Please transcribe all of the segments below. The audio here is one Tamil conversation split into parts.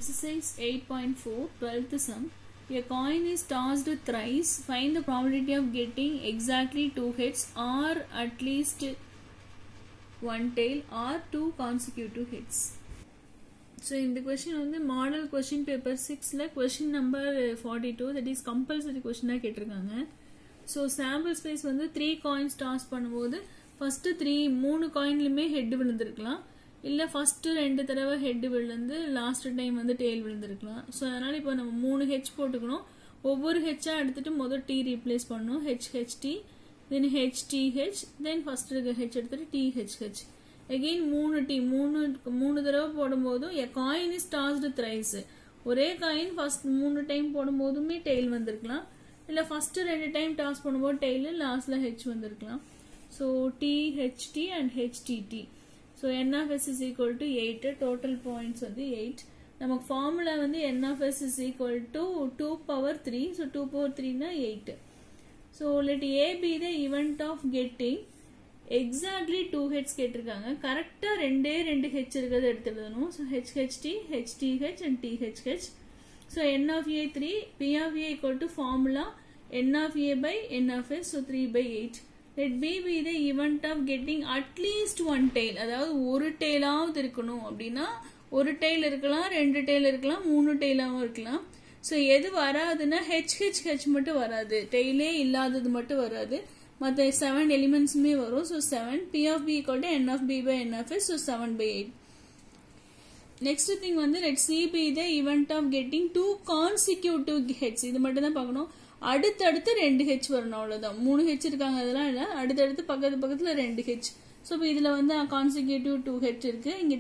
Exercise 8.4 12th sum. A coin is tossed thrice. Find the probability of getting exactly 2 heads or at least one tail or 2 consecutive heads. So in the question on the model question paper 6 la question number 42, that is compulsory question la ketirukanga. So sample space வந்து 3 coins toss பண்ணும்போது first 3 coin லுமே head விழுந்திருக்கலாம், இல்ல ஃபர்ஸ்ட் 2 தடவை ஹெட் விழுந்து லாஸ்ட் டைம் வந்து டெயில் விழுந்திருக்கலாம். ஸோ அதனால இப்போ நம்ம 3 ஹெச் போட்டுக்கணும். ஒவ்வொரு ஹெச்சா எடுத்துட்டு முதல் டி ரீப்ளேஸ் பண்ணணும். HHT, then HTH, then first இருக்க ஹெச் எடுத்துட்டு டிஹெச்ஹெச். அகெயின் 3 டி, 3 தடவை போடும்போதும் a coin is tossed thrice. ஒரே காயின் ஃபர்ஸ்ட் 3 டைம் போடும்போதுமே டெயில் வந்திருக்கலாம், இல்ல ஃபர்ஸ்ட் 2 டைம் டாஸ் பண்ணும்போது டெயில், லாஸ்ட்ல ஹெச் வந்திருக்கலாம். So THT and HTT. So n of s is equal to 8, total points வந்து 8. நமக்கு formula வந்து n of s is equal to 2 power 3, so 2 power 3 na 8. So let a be the event of getting exactly 2 heads கேட்டிருக்காங்க. கரெக்டா ரெண்டே h இருக்கிறது எடுத்துடணும். So hht, hth and thh. So n of a 3, p of a equal to formula n of a by n of s, so 3 by 8. Let b be the event of getting at least one tail. அதாவது ஒரு டெயிலாவது இருக்கணும் அப்படின்னா ஒரு டெயில் இருக்கலாம், 2 டெயில் இருக்கலாம், 3 டெயிலாவும் இருக்கலாம். ஸோ எது வராதுன்னா ஹெச்ஹெச்ஹெச் மட்டும் வராது, டெயிலே இல்லாதது மட்டும் வராது, மற்ற 7 எலிமெண்ட்ஸுமே வரும். So 7, p of b equal to n of b by n of s, so 7 by 8. Next thing வந்து let c be the event of getting 2 consecutive heads. இது மட்டும் தான் பார்க்கணும். அடுத்தடுத்து 2 ஹெச் வரணும், அவ்வளவுதான். 3 ஹெச் இருக்காங்க அதெல்லாம் இல்ல, அடுத்தடுத்து பக்கத்துல 2 ஹெச். ஸோ இப்போ இதுல வந்து கான்சிக்யூட்டிவ் 2 ஹெச் இருக்கு. இங்க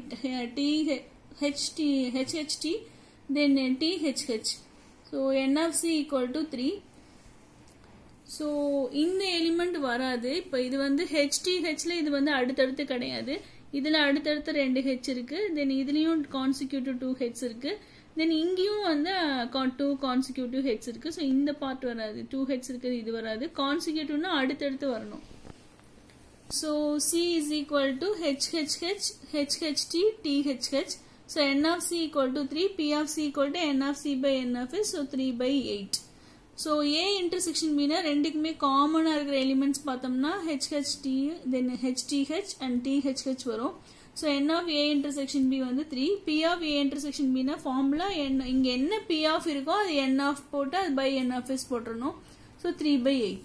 HHT, then THH. So n of C equal to 3. So இந்த எலிமெண்ட் வராது. இப்போ இது வந்து ஹெச்டிஹெச்ல இது வந்து அடுத்தடுத்து கிடையாது. இதுல அடுத்தடுத்து 2 ஹெச் இருக்கு, தென் இதுலயும் கான்சிக்யூட்டிவ் 2 ஹெச் இருக்கு, தென் இங்கேயும் வந்து 2 கான்சிக்யூட்டிவ் ஹெட்ஸ் இருக்கு. ஸோ இந்த பார்ட் வராது, 2 ஹெட்ஸ் இருக்குது, இது வராது. கான்சிக்யூட்டிவ்னா அடுத்தடுத்து வரணும். So C is equal to HHH, HHT, THH. So n of C equal to 3, P of C equal to n of C by n of S, so 3 by 8. So A intersection பின்னா ரெண்டுக்குமே காமனா இருக்கிற எலிமெண்ட்ஸ் பார்த்தோம்னா HHT, then HTH and THH வரும். So n of a intersection b வந்து 3, p of a intersection b na formula இங்க என்ன p of இருக்கோ அது n of போட்டு அது by n of s போட்டுறணும். So 3 by 8.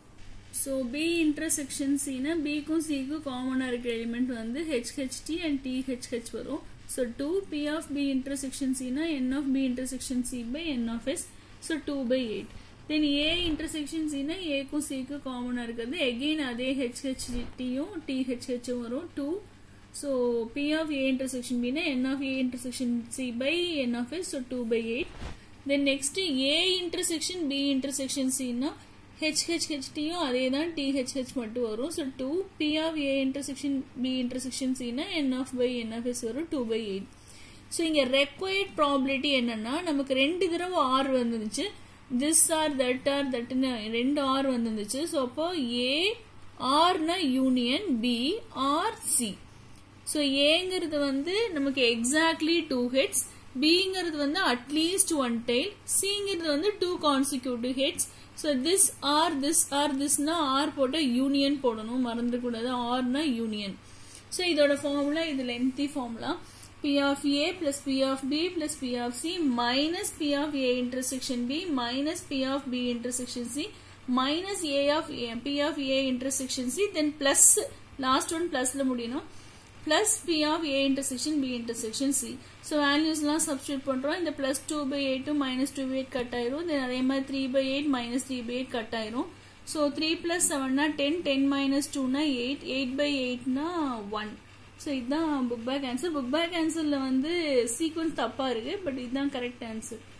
So b intersection c na b க்கும் c க்கும் காமனா இருக்கிற எலிமெண்ட் வந்து hht and thh வரும். So 2 p of b intersection c na n of b intersection c by n of s, so 2 by 8. Then a intersection c na a க்கும் c க்கும் காமனா இருக்குது. Again அதே hht யும் thh வரும் 2. So p of a intersection b na n of a intersection c by n of s, so 2 by 8. Then next a intersection b intersection c na hhht யும் அதே தான், thh மட்டும் வரும். So 2 p of a intersection b intersection c na n of by n of s வரும் 2 by 8. So இங்க required probability என்னன்னா நமக்கு 2 தடவை r வந்துருச்சு, this or that or that ன்னு 2 r வந்துருச்சு. So அப்போ a r na union b or c. So ஏங்கிறது வந்து நமக்கு exactly 2 heads, bங்கிறது வந்து at least one tail, cங்கிறது வந்து 2 consecutive heads. So this or this or this na r போட்ட union போடணும், மறந்துட கூடாது. r na union. So இதோட formula இது lengthy formula. p of a plus p of b plus p of c minus p of a intersection b minus p of b intersection c minus a of a, p of a intersection c, then plus last one plus ல முடியணும், plus p of a intersection b intersection c. So values எல்லாம் substitute பண்றோம். இந்த plus 2 by 8 minus 2 by 8 cut ஆயிரும். then அதே மாதிரி 3 by 8 minus 3 by 8 கட் ஆயிரும். So 3 plus 7 na 10, 10 minus 2 na 8, 8 by 8 na 1. So இதுதான் book back answer. book back answerல வந்து sequence தப்பா இருக்கு, but இதுதான் correct answer.